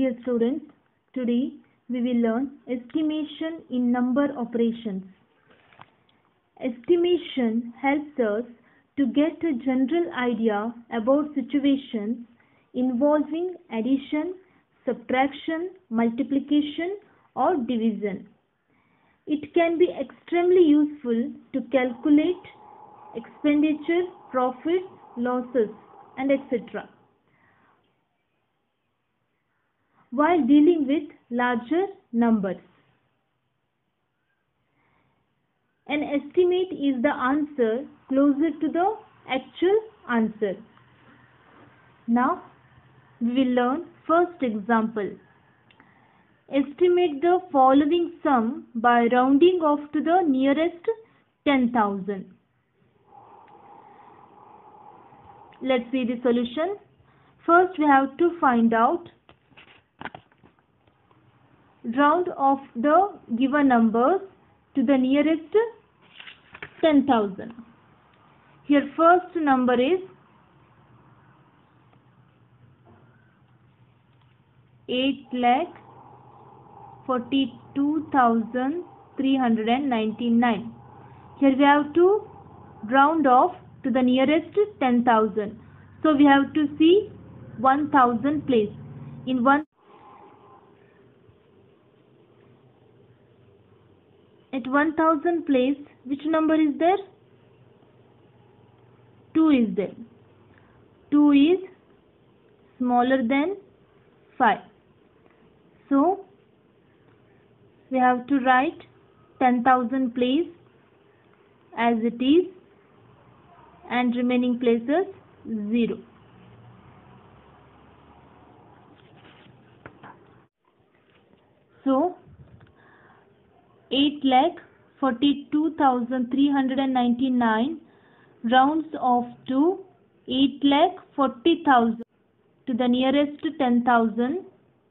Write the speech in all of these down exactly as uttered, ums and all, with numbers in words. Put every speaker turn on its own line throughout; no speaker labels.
Dear students, today we will learn estimation in number operations. Estimation helps us to get a general idea about situations involving addition, subtraction, multiplication or division. It can be extremely useful to calculate expenditure, profits, losses, and et cetera while dealing with larger numbers. An estimate is the answer closer to the actual answer. Now we will learn first example. Estimate the following sum by rounding off to the nearest ten thousand. Let's see the solution. First we have to find out round off the given numbers to the nearest ten thousand. Here first number is eight lakh forty-two thousand three hundred ninety-nine. Here we have to round off to the nearest ten thousand. So we have to see one thousand place. In one At one thousand place, which number is there? two is there. two is smaller than five. So, we have to write ten thousand place as it is and remaining places zero. So, eight lakh forty-two thousand three hundred ninety-nine rounds off to eight lakh forty thousand to the nearest ten thousand.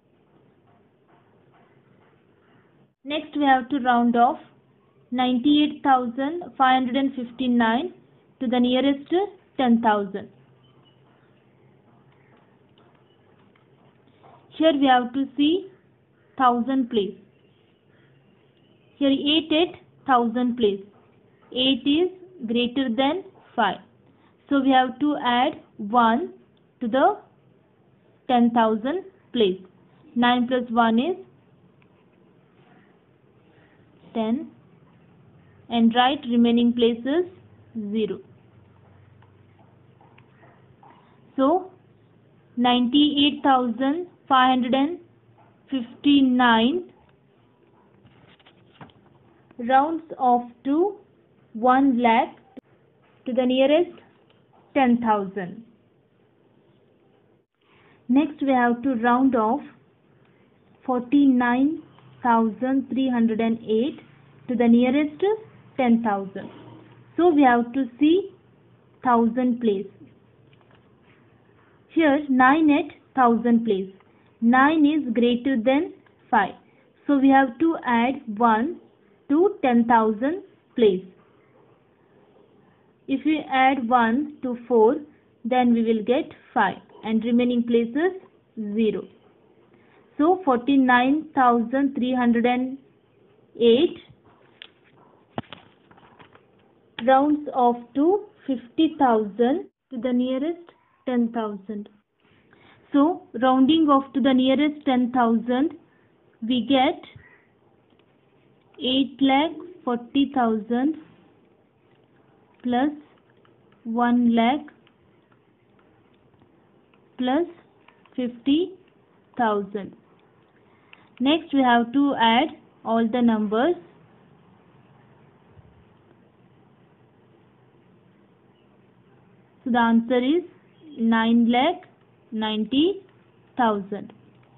Next we have to round off ninety-eight thousand five hundred fifty-nine to the nearest ten thousand. Here we have to see thousand place. Here eight at thousand place. eight is greater than five. So we have to add one to the ten thousand place. nine plus one is ten. And write remaining places zero. So ninety-eight thousand five hundred fifty-nine rounds off to one lakh to the nearest ten thousand. Next we have to round off forty-nine thousand three hundred eight to the nearest ten thousand. So we have to see thousand place. Here nine at thousand place. nine is greater than five. So we have to add one to ten thousand place. If we add one to four, then we will get five and remaining places zero. So forty-nine thousand three hundred eight rounds off to fifty thousand to the nearest ten thousand. So rounding off to the nearest ten thousand, we get eight lakh forty thousand plus one lakh plus fifty thousand. Next we have to add all the numbers. So the answer is nine lakh ninety thousand.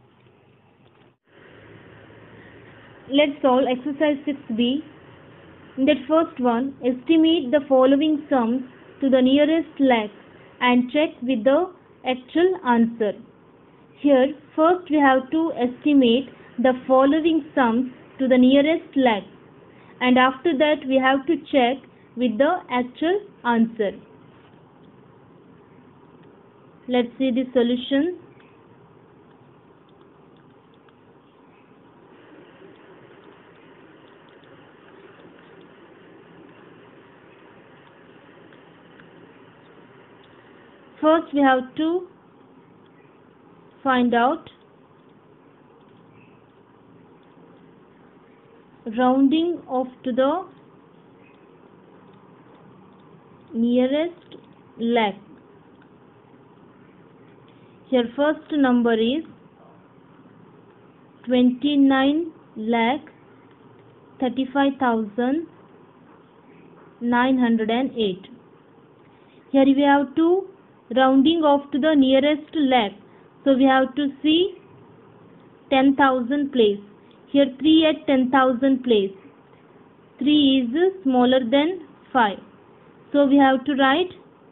Let's solve exercise six B. In that first one, estimate the following sums to the nearest lakh and check with the actual answer. Here, first we have to estimate the following sums to the nearest lakh, and after that we have to check with the actual answer. Let's see the solution. First we have to find out rounding off to the nearest lakh. Here first number is twenty-nine lakh thirty-five thousand nine hundred eight. Here we have to rounding off to the nearest lakh, so we have to see ten thousand place. Here three at ten thousand place. three is smaller than five, so we have to write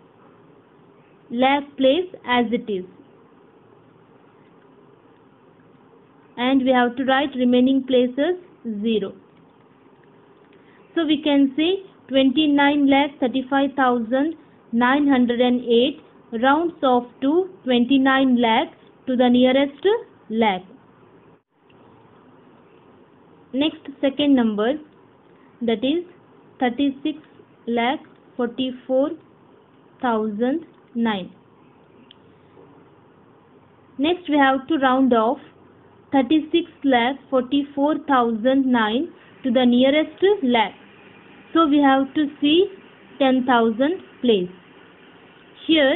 lakh place as it is, and we have to write remaining places zero. So we can say twenty-nine lakh thirty-five thousand nine hundred eight rounds off to twenty-nine lakh to the nearest lakh. Next, second number, that is thirty-six lakh forty-four thousand nine. Next we have to round off thirty-six lakh forty-four thousand nine to the nearest lakh, so we have to see ten thousand place. Here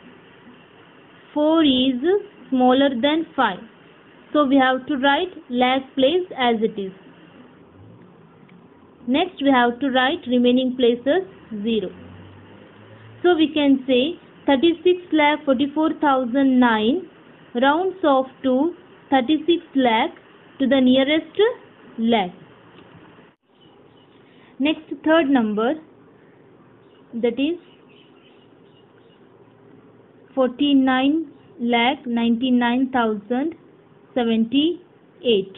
four is smaller than five, so we have to write lakh place as it is. Next we have to write remaining places zero. So we can say thirty-six lakh forty-four thousand nine rounds off to thirty-six lakh to the nearest lakh. Next, third number, that is forty-nine lakh ninety-nine thousand seventy-eight.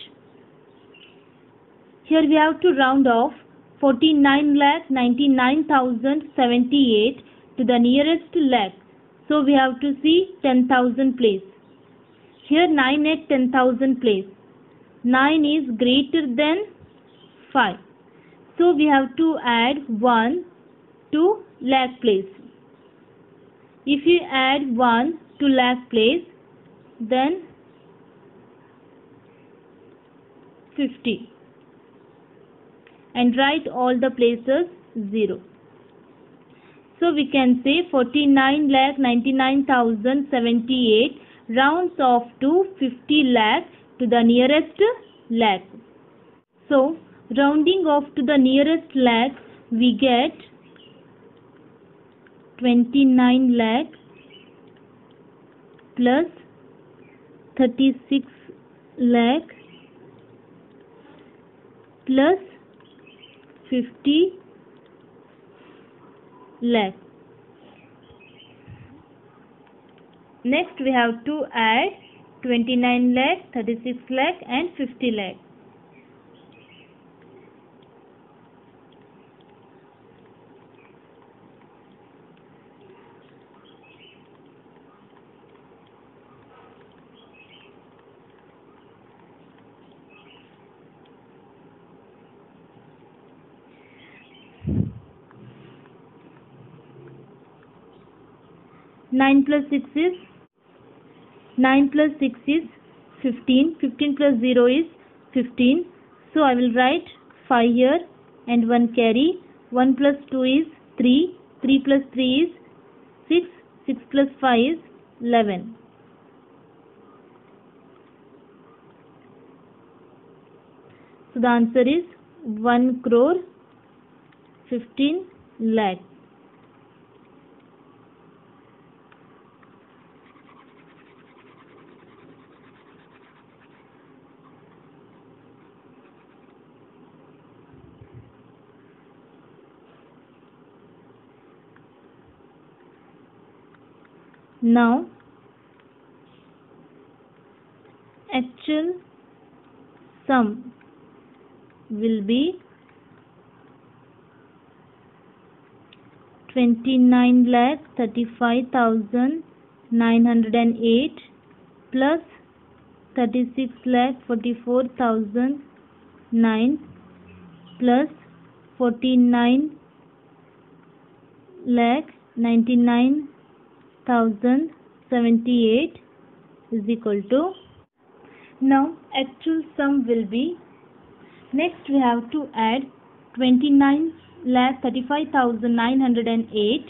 Here we have to round off forty-nine lakh ninety-nine thousand seventy-eight to the nearest lakh, so we have to see ten thousand place. Here nine at ten thousand place. nine is greater than five, so we have to add one to lakh place. If you add one to lakh place, then fifty, and write all the places zero. So we can say forty-nine lakh ninety-nine thousand seventy-eight rounds off to fifty lakh to the nearest lakh. So rounding off to the nearest lakh, we get twenty-nine lakh plus thirty-six lakh plus fifty lakh. Next we have to add twenty-nine lakh, thirty-six lakh and fifty lakh. nine plus six is nine plus six is fifteen. fifteen plus zero is fifteen. So I will write five here and one carry. one plus two is three. three plus three is six. six plus five is eleven. So the answer is one crore fifteen lakh. Now actual sum will be twenty-nine lakh thirty-five thousand nine hundred eight plus thirty-six lakh forty-four thousand nine plus forty-nine lakh ninety-nine thousand seventy-eight is equal to, now actual sum will be, next we have to add twenty-nine lakh thirty-five thousand nine hundred eight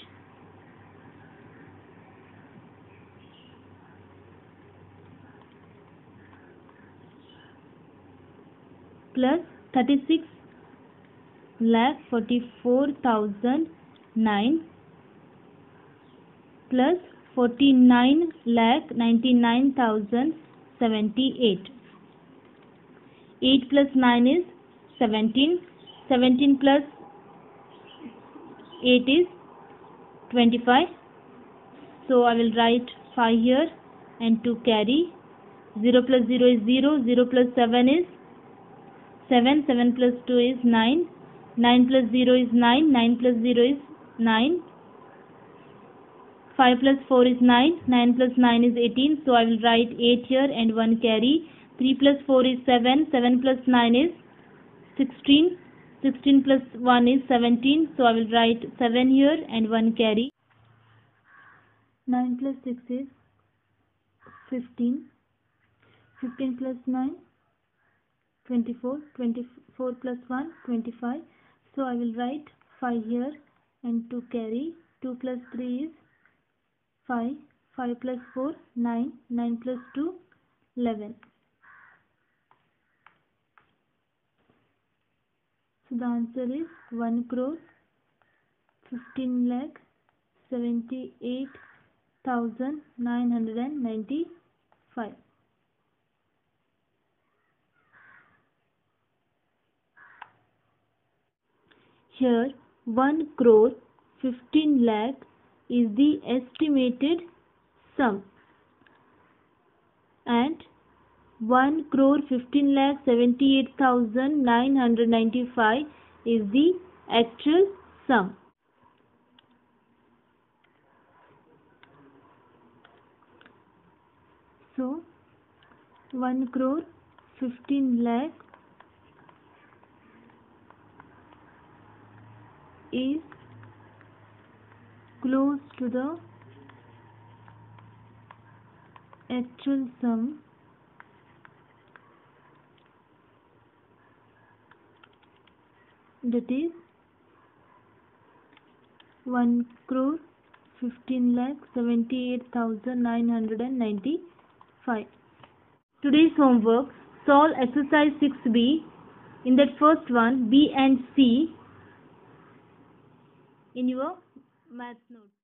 plus thirty-six lakh forty-four thousand nine plus forty-nine lakh ninety-nine thousand seventy-eight. eight plus nine is seventeen. seventeen plus eight is twenty-five. So I will write five here and two carry. zero plus zero is zero. zero plus seven is seven. seven plus two is nine. nine plus zero is nine. nine plus zero is nine. five plus four is nine. nine plus nine is eighteen. So I will write eight here and one carry. three plus four is seven. seven plus nine is sixteen. sixteen plus one is seventeen. So I will write seven here and one carry. nine plus six is fifteen. fifteen plus nine, twenty-four. twenty-four plus one, twenty-five. So I will write five here and two carry. two plus three is five. five plus four, nine. nine plus two, eleven. So the answer is one crore fifteen lakh seventy-eight thousand nine hundred ninety-five. Here one crore fifteen lakh is the estimated sum and one crore fifteen lakh seventy-eight thousand nine hundred ninety-five is the actual sum. So one crore fifteen lakh is close to the actual sum that is one crore fifteen lakh seventy-eight thousand nine hundred ninety-five. Today's homework: solve exercise six B. In that first one, B and C in your math note.